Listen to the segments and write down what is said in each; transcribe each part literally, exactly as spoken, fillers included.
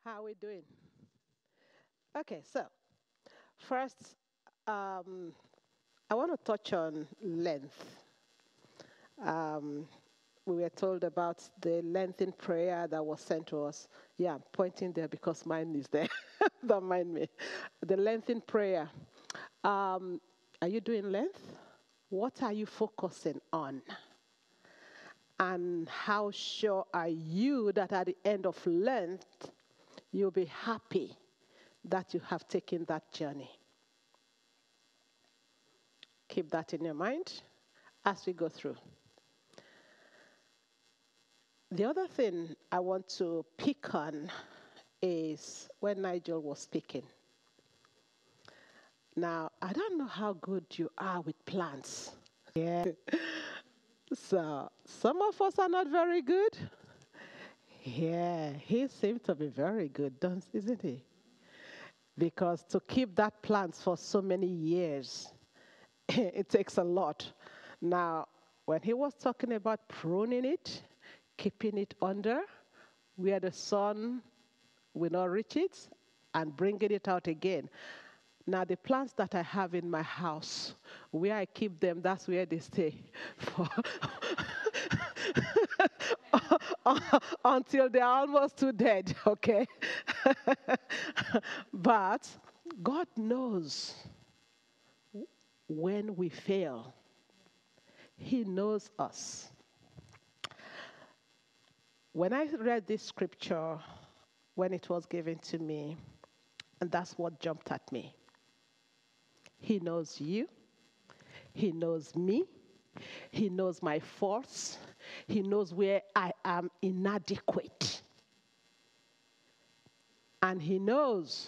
How are we doing? Okay, so first, um, I want to touch on length. Um, we were told about the length in prayer that was sent to us. Yeah, I'm pointing there because mine is there. Don't mind me. The length in prayer. Um, are you doing length? What are you focusing on? And how sure are you that at the end of length, you'll be happy that you have taken that journey? Keep that in your mind as we go through. The other thing I want to pick on is when Nigel was speaking. Now, I don't know how good you are with plants. Yeah. So, some of us are not very good. Yeah, he seems to be very good, don't, isn't he? Because to keep that plant for so many years, it takes a lot. Now, when he was talking about pruning it, keeping it under, where the sun will not reach it, and bringing it out again. Now, the plants that I have in my house, where I keep them, that's where they stay for until they're almost too dead, okay? But God knows when we fail. He knows us. When I read this scripture, when it was given to me, and that's what jumped at me. He knows you. He knows me. He knows my faults. He knows where I am inadequate. And he knows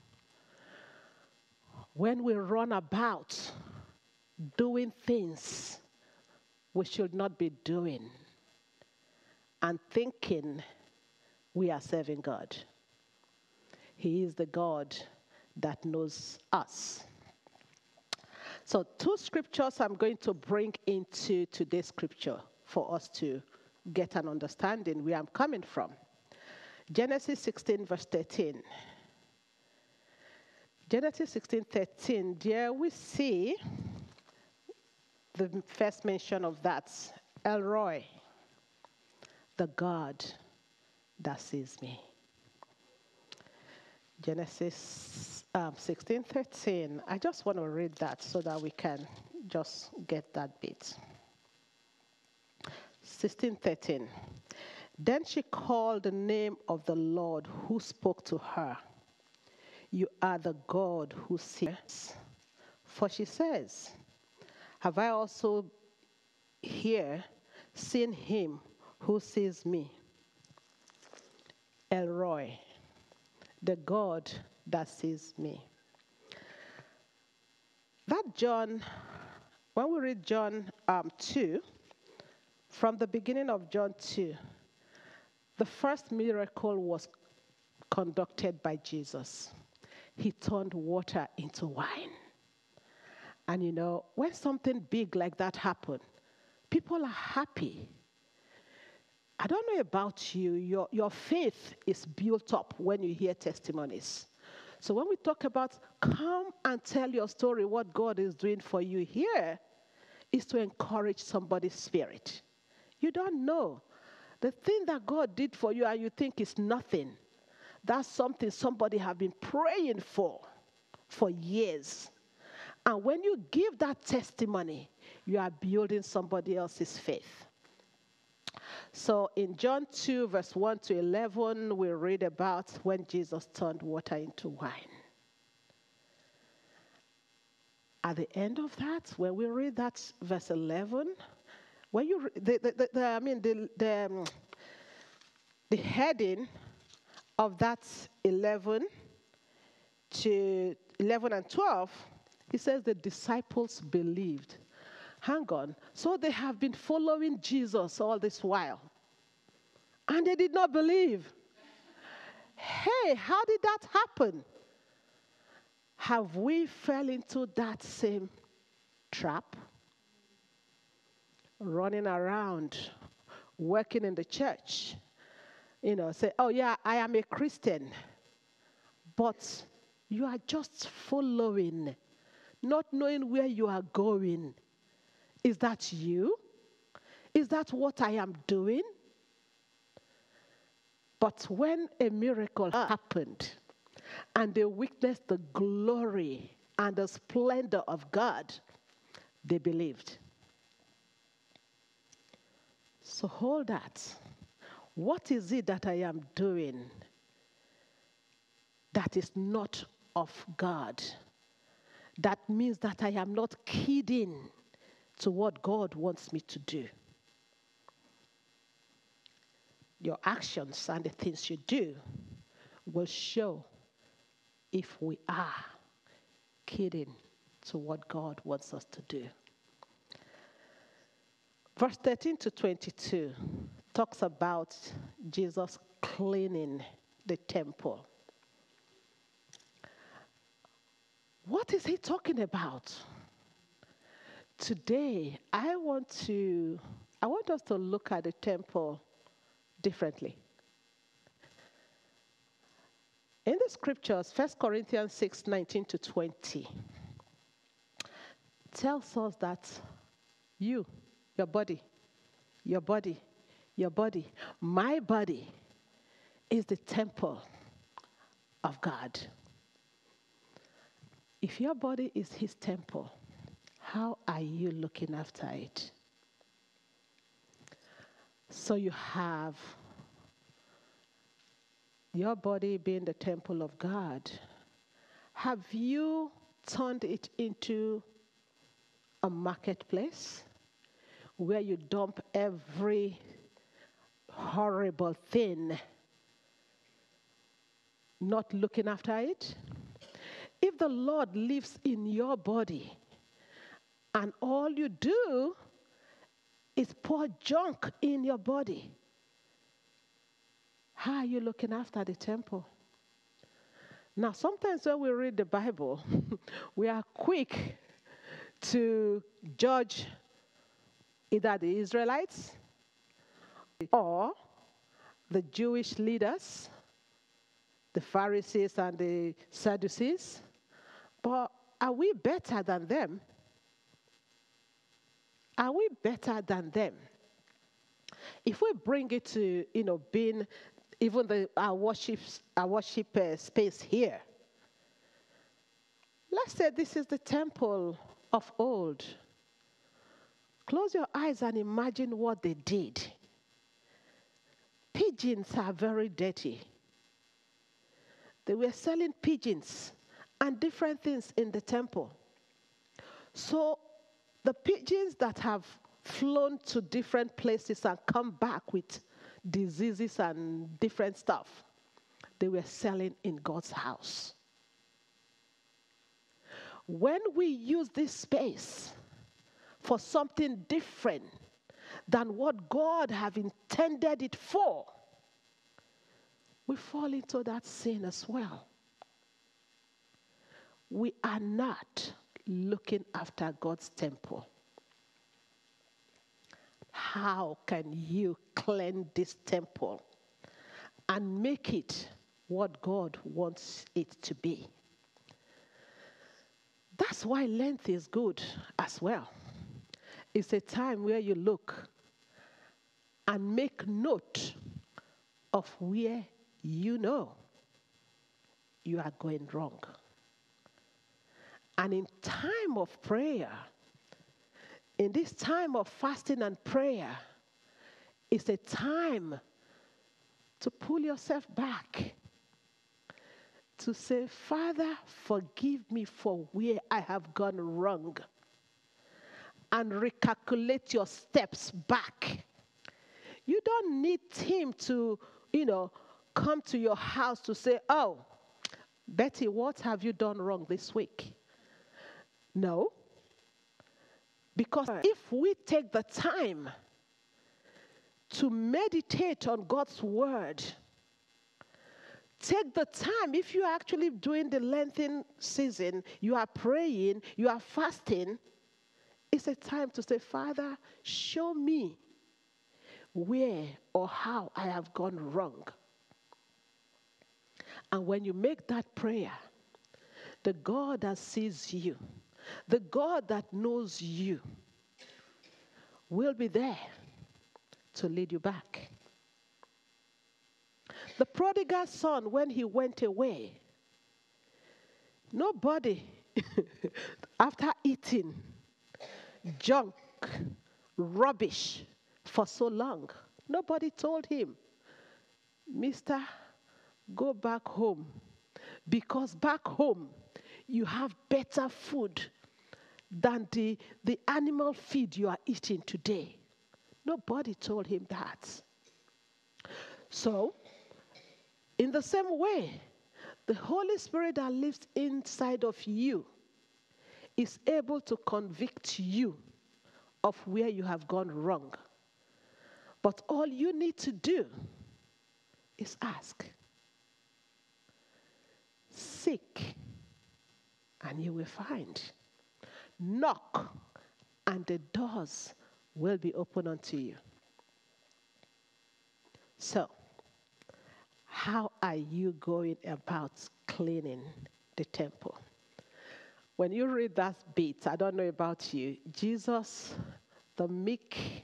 when we run about doing things we should not be doing and thinking we are serving God. He is the God that knows us. So two scriptures I'm going to bring into today's scripture for us to get an understanding where I'm coming from. Genesis sixteen, verse thirteen. Genesis sixteen, thirteen, there we see the first mention of that, El Roi, the God that sees me. Genesis um, sixteen, thirteen. I just want to read that so that we can just get that bit. sixteen, thirteen. Then she called the name of the Lord who spoke to her. You are the God who sees. For she says, have I also here seen him who sees me? El Roi, the God that sees me. That John, when we read John um, two, from the beginning of John two, the first miracle was conducted by Jesus. He turned water into wine. And you know, when something big like that happened, people are happy. I don't know about you, your, your faith is built up when you hear testimonies. So when we talk about come and tell your story, what God is doing for you here is to encourage somebody's spirit. You don't know. The thing that God did for you and you think is nothing, that's something somebody have been praying for for years. And when you give that testimony, you are building somebody else's faith. So in John two, verse one to eleven, we read about when Jesus turned water into wine. At the end of that, when we read that verse eleven, when you the, the, the, the I mean the the, um, the heading of that eleven to eleven and twelve, it says the disciples believed. Hang on. So they have been following Jesus all this while. And they did not believe. Hey, how did that happen? Have we fell into that same trap? Running around, working in the church, You know, say, oh yeah, I am a Christian. But you are just following, not knowing where you are going. Is that you? Is that what I am doing? But when a miracle happened and they witnessed the glory and the splendor of God, they believed. So hold that. What is it that I am doing that is not of God? That means that I am not keyed in to what God wants me to do. Your actions and the things you do will show if we are keyed in to what God wants us to do. Verse thirteen to twenty-two talks about Jesus cleaning the temple. What is he talking about? Today, I want to, I want us to look at the temple differently. In the scriptures, First Corinthians six, nineteen to twenty tells us that you, your body, your body, your body, my body is the temple of God. If your body is his temple, how are you looking after it? So you have your body being the temple of God. Have you turned it into a marketplace where you dump every horrible thing, not looking after it? If the Lord lives in your body and all you do is pour junk in your body, how are you looking after the temple? Now, sometimes when we read the Bible, we are quick to judge either the Israelites or the Jewish leaders, the Pharisees and the Sadducees. But are we better than them? Are we better than them? If we bring it to, you know, being even the, our worship, our worship uh, space here, let's say this is the temple of old. Close your eyes and imagine what they did. Pigeons are very dirty. They were selling pigeons and different things in the temple. So the pigeons that have flown to different places and come back with diseases and different stuff, they were selling in God's house. When we use this space for something different than what God have intended it for, we fall into that sin as well. We are not looking after God's temple. How can you cleanse this temple and make it what God wants it to be? That's why Lent is good as well. It's a time where you look and make note of where you know you are going wrong. And in time of prayer, in this time of fasting and prayer, it's a time to pull yourself back, to say, Father, forgive me for where I have gone wrong, and recalculate your steps back. You don't need him to, you know, come to your house to say, oh, Betty, what have you done wrong this week? No. Because if we take the time to meditate on God's word, take the time, if you are actually doing the Lenten season, you are praying, you are fasting, it's a time to say, Father, show me where or how I have gone wrong. And when you make that prayer, the God that sees you, the God that knows you, will be there to lead you back. The prodigal son, when he went away, nobody, after eating junk, rubbish for so long, nobody told him, Mister, go back home, because back home you have better food than the, the animal feed you are eating today. Nobody told him that. So, in the same way, the Holy Spirit that lives inside of you is able to convict you of where you have gone wrong. But all you need to do is ask. Seek, and you will find. Knock, and the doors will be open unto you. So, how are you going about cleaning the temple? When you read that bit, I don't know about you, Jesus, the meek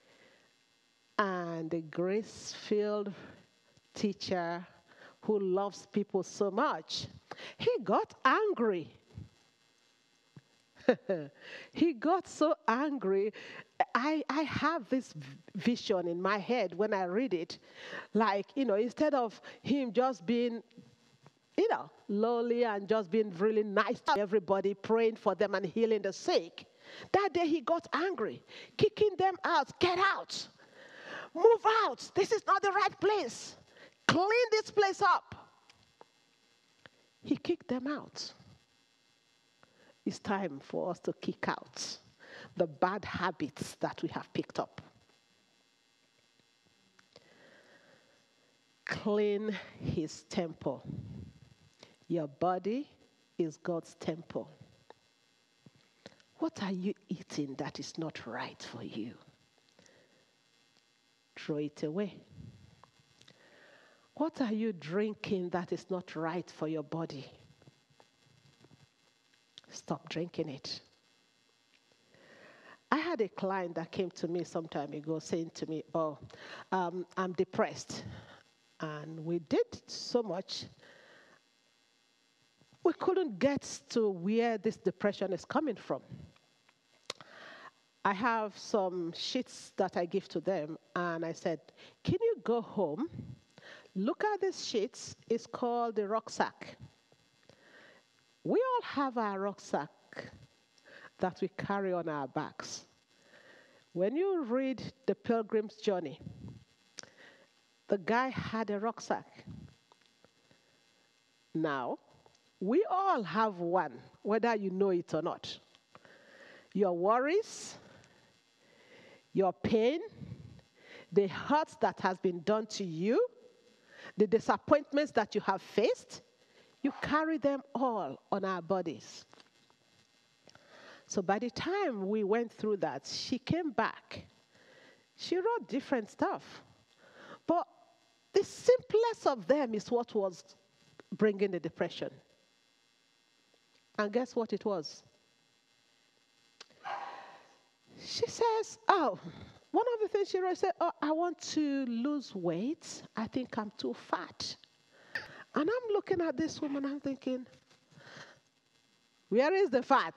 and the grace-filled teacher who loves people so much, he got angry. He got so angry. I, I have this vision in my head when I read it. Like, you know, instead of him just being, you know, lowly and just being really nice to everybody, praying for them and healing the sick, that day he got angry, kicking them out. Get out. Move out. This is not the right place. Clean this place up. He kicked them out. It's time for us to kick out the bad habits that we have picked up. Clean his temple. Your body is God's temple. What are you eating that is not right for you? Throw it away. What are you drinking that is not right for your body? Stop drinking it. I had a client that came to me some time ago saying to me, oh, um, I'm depressed. And we did so much. We couldn't get to where this depression is coming from. I have some sheets that I give to them, and I said, can you go home, look at these sheets, it's called the rucksack. We all have our rucksack that we carry on our backs. When you read The Pilgrim's Journey, the guy had a rucksack. Now, we all have one, whether you know it or not. Your worries, your pain, the hurt that has been done to you, the disappointments that you have faced, you carry them all on our bodies. So by the time we went through that, she came back. She wrote different stuff. But the simplest of them is what was bringing the depression. And guess what it was? She says, oh, one of the things she wrote said, oh, I want to lose weight. I think I'm too fat. And I'm looking at this woman, I'm thinking, where is the fat?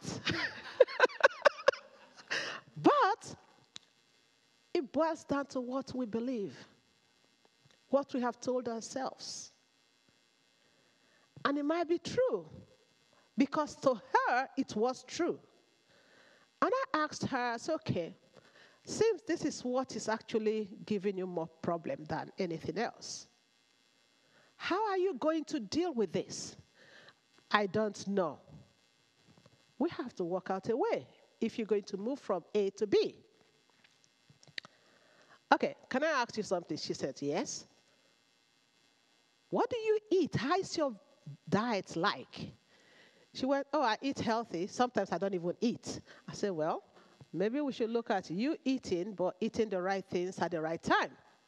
But it boils down to what we believe, what we have told ourselves. And it might be true, because to her, it was true. And I asked her, I said, okay, since this is what is actually giving you more problem than anything else, how are you going to deal with this? I don't know. We have to work out a way if you're going to move from A to B. Okay, can I ask you something? She said, yes. What do you eat? How is your diet like? She went, oh, I eat healthy. Sometimes I don't even eat. I said, well, Maybe we should look at you eating, but eating the right things at the right time.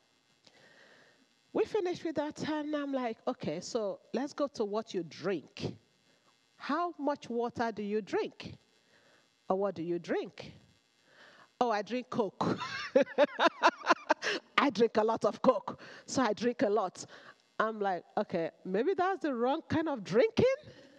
We finished with that, and I'm like, okay, so let's go to what you drink. How much water do you drink? Or what do you drink? Oh, I drink Coke. I drink a lot of Coke, so I drink a lot. I'm like, okay, maybe that's the wrong kind of drinking.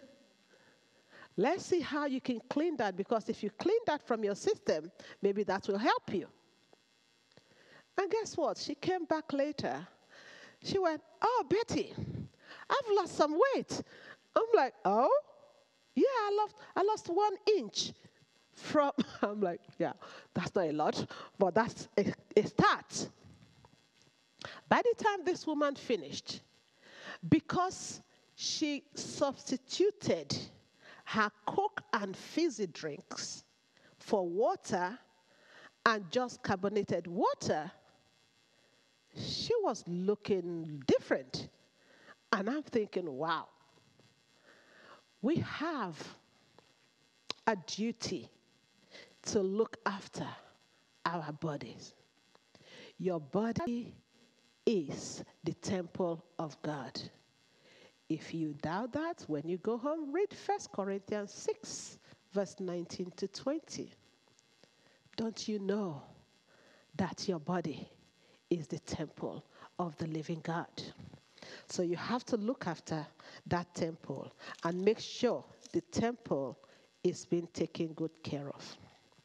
Let's see how you can clean that, because if you clean that from your system, maybe that will help you. And guess what? She came back later. She went, oh, Betty, I've lost some weight. I'm like, oh? Yeah, I lost, I lost one inch from, I'm like, yeah, that's not a lot, but that's a, a start. By the time this woman finished, because she substituted her Coke and fizzy drinks for water and just carbonated water, she was looking different. And I'm thinking, wow, we have a duty to look after our bodies. Your body is the temple of God. If you doubt that, when you go home, read First Corinthians six, verse nineteen to twenty. Don't you know that your body is the temple of the living God? So you have to look after that temple and make sure the temple is being taken good care of.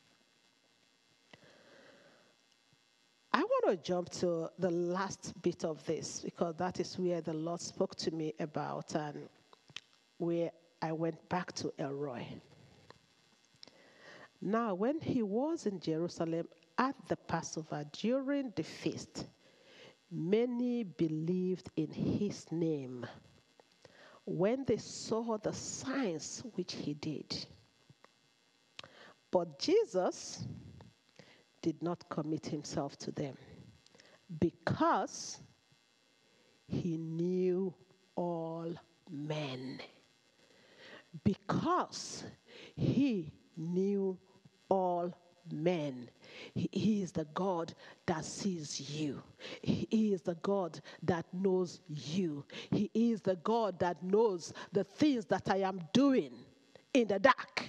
I want to jump to the last bit of this, because that is where the Lord spoke to me about and where I went back to Elroy. Now, when he was in Jerusalem at the Passover during the feast, many believed in his name when they saw the signs which he did. But Jesus did not commit himself to them, because he knew all men. Because he knew all men. He, he is the God that sees you. He is the God that knows you. He is the God that knows the things that I am doing in the dark.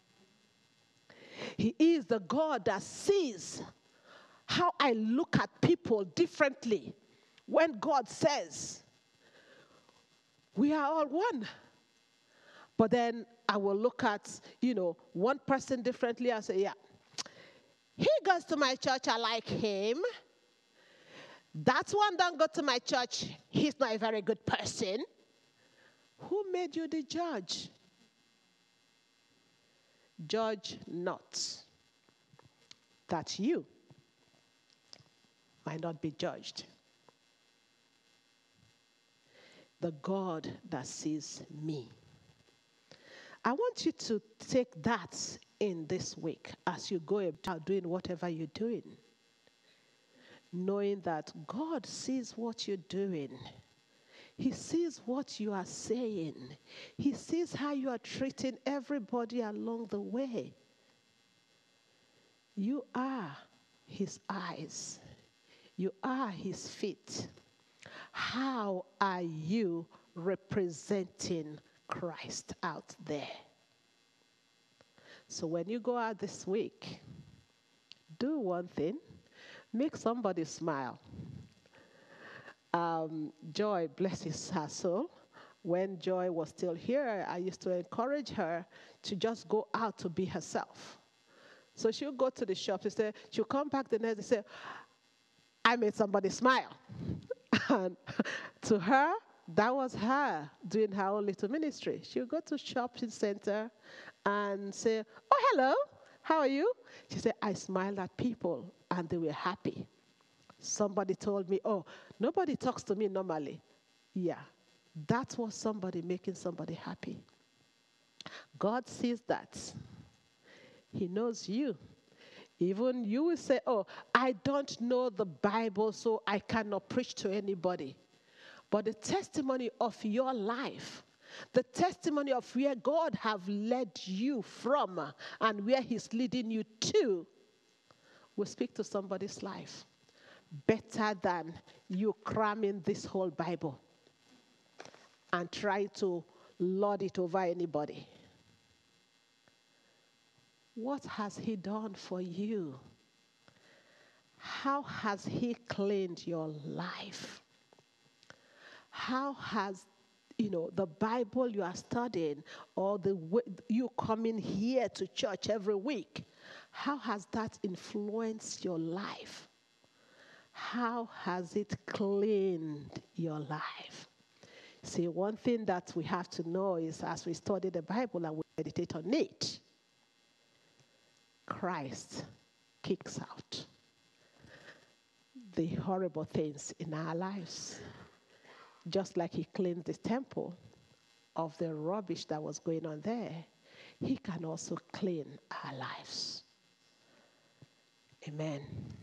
He is the God that sees how I look at people differently. When God says, we are all one. But then I will look at, you know, one person differently and say, yeah, he goes to my church, I like him. That one don't go to my church, he's not a very good person. Who made you the judge? Judge not, that you might not be judged. The God that sees me. I want you to take that in this week as you go about doing whatever you're doing, knowing that God sees what you're doing. He sees what you are saying. He sees how you are treating everybody along the way. You are his eyes. You are his feet. How are you representing Christ out there? So when you go out this week, do one thing. Make somebody smile. Um, Joy, bless his her soul. When Joy was still here, I used to encourage her to just go out to be herself. So she'll go to the shop. She say, she'll come back the next day and say, I made somebody smile. And to her, that was her doing her own little ministry. She'll go to shopping center and say, oh, hello, how are you? She said, I smiled at people and they were happy. Somebody told me, oh, nobody talks to me normally. Yeah, that was somebody making somebody happy. God sees that. He knows you. Even you will say, oh, I don't know the Bible, so I cannot preach to anybody. But the testimony of your life, the testimony of where God have led you from and where he's leading you to, will speak to somebody's life better than you cramming this whole Bible and try to lord it over anybody. What has he done for you? How has he cleaned your life? How has, you know, the Bible you are studying or the way you coming here to church every week, how has that influenced your life? How has it cleaned your life? See, one thing that we have to know is as we study the Bible and we meditate on it, Christ kicks out the horrible things in our lives. Just like he cleaned the temple of the rubbish that was going on there, he can also clean our lives. Amen.